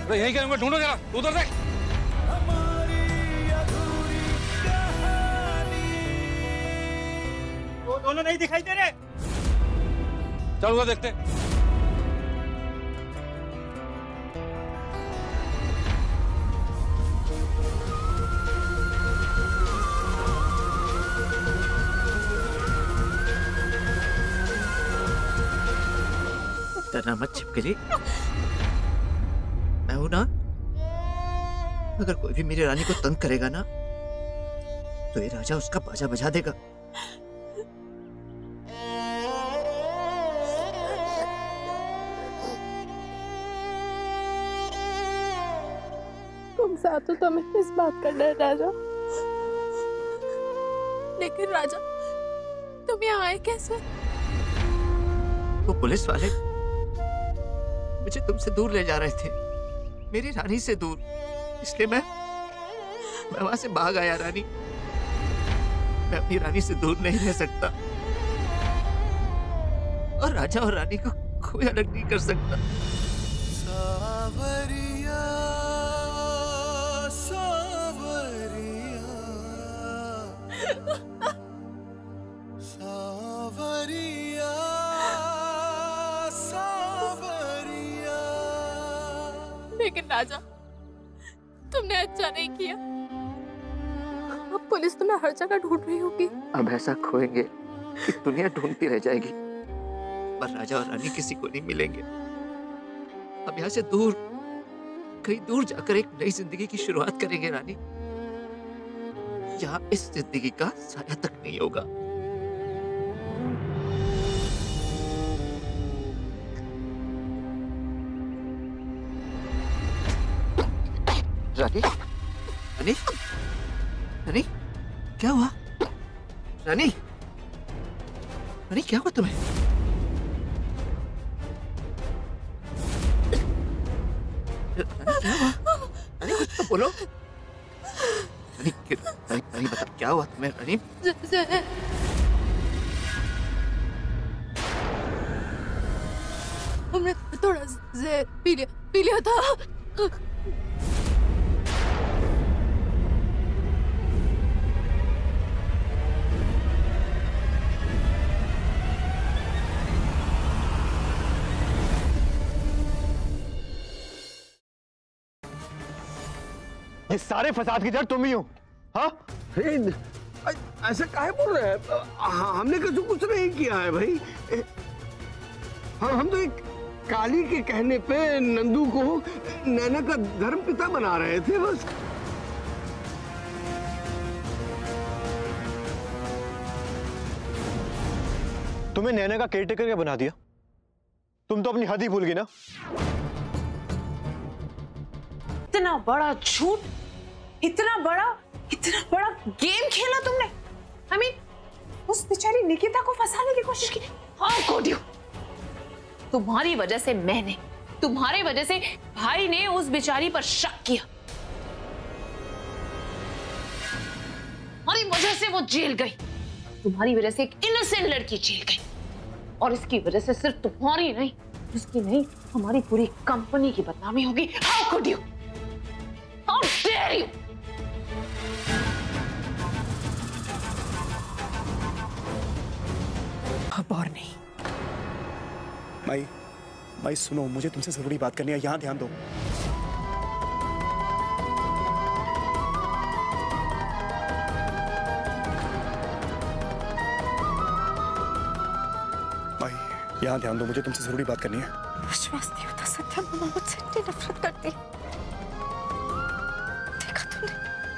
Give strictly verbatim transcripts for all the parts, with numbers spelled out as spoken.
अरे यही करूंगा, ढूंढो जरा, उधर देख। वो दोनों नहीं दिखाई दे रहे। चल उधर देखते। डरना मत छिपकली, मैं हूं ना। अगर कोई भी मेरी रानी को तंग करेगा ना तो ये राजा उसका बाजा बजा देगा। तुम साथ हो तो हमें इस बात का डर राजा। लेकिन राजा तुम यहाँ आए कैसे? वो पुलिस वाले मुझे तुमसे दूर ले जा रहे थे, मेरी रानी से दूर, इसलिए मैं मैं वहां से भाग आया। रानी, मैं अपनी रानी से दूर नहीं रह सकता और राजा और रानी को कोई अलग नहीं कर सकता। सावरिया, सावरिया, सावरिया, सावरिया। लेकिन राजा तुमने अच्छा नहीं किया। अब पुलिस तुम्हें हर जगह ढूंढ रही होगी। अब ऐसा खोएंगे कि दुनिया ढूंढती रह जाएगी, पर राजा और रानी किसी को नहीं मिलेंगे। अब यहाँ से दूर, कहीं दूर जाकर एक नई जिंदगी की शुरुआत करेंगे रानी, जहाँ इस जिंदगी का साया तक नहीं होगा। रानी, रानी, रानी, क्या हुआ? रानी, रानी क्या हुआ तुम्हें? रानी क्या हुआ? रानी कुछ तो बोलो। रानी, रानी, रानी बता क्या हुआ तुम्हें? रानी, हमने थोड़ा जहर पी लिया पी लिया था। ये सारे फसाद की जड़ तुम ही हो, हाँ? ऐसे काहे बोल रहे हैं? हमने कुछ कुछ नहीं किया है भाई। हम हम तो एक काली के कहने पे नंदू को नैना का धर्म पिता बना रहे थे बस। तुम्हें नैना का केयरटेकर क्या बना दिया? तुम तो अपनी हद ही भूल गई ना। इतना बड़ा झूठ, इतना बड़ा इतना बड़ा गेम खेला तुमने। आई मीन उस बेचारी निकिता को फंसाने की कोशिश की। How could you? तुम्हारी वजह से मैंने, तुम्हारी वजह से भाई ने उस बेचारी पर शक किया। तुम्हारी वजह से वो जेल गई, तुम्हारी वजह से एक इनोसेंट लड़की जेल गई, और इसकी वजह से सिर्फ तुम्हारी नहीं, उसकी नहीं, हमारी पूरी कंपनी की बदनामी होगी। How could you? How dare you? अब और नहीं। माई, माई सुनो, मुझे तुमसे जरूरी बात करनी है, यहाँ ध्यान दो। माई, यहाँ ध्यान दो, मुझे तुमसे जरूरी बात करनी है। विश्वास नहीं होता सत्या, मामा मुझसे इतनी नफरत करती। देखा तूने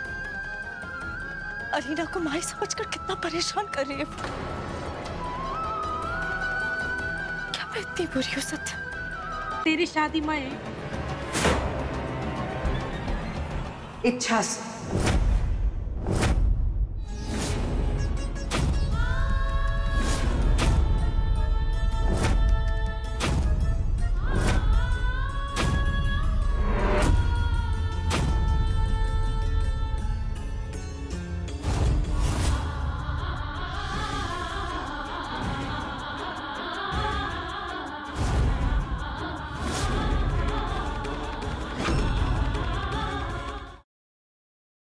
अरीना को माई समझकर कितना परेशान कर रही है। क्या मैं इतनी बुरी हूँ सत्या? तेरी शादी में इच्छा से